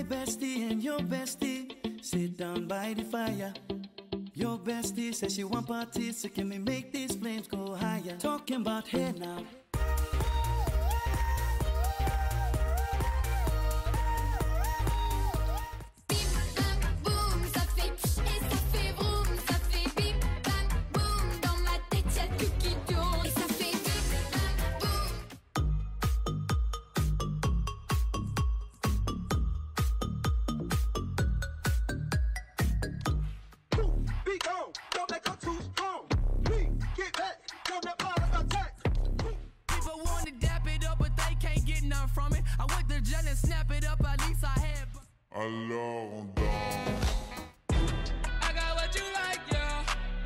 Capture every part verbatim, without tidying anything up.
bestie and your bestie sit down by the fire. Your bestie says she want parties, so can we make these flames go higher? Talking about hey now. From it, I went to jail and snap it up. At least I had. Alors on danse. I got what you like, yeah.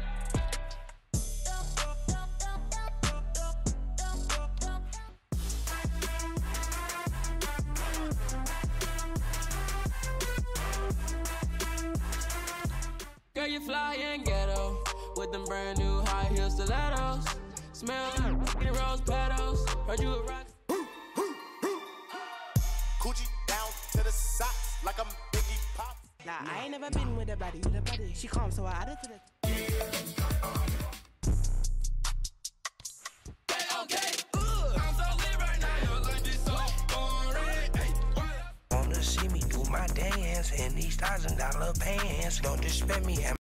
Girl, you fly and ghetto with them brand new high heel stilettos. Smell like rose petals. Heard you a rock. Coochie down to the socks like I'm Biggie Pop. Nah, I ain't never been with a baddie, with a baddie. She calm, so I added to the. Hey, okay. Ugh. I'm so lit right now, your life is so boring. Hey. Wanna see me do my dance in these thousand dollar pants? Don't disrespect me.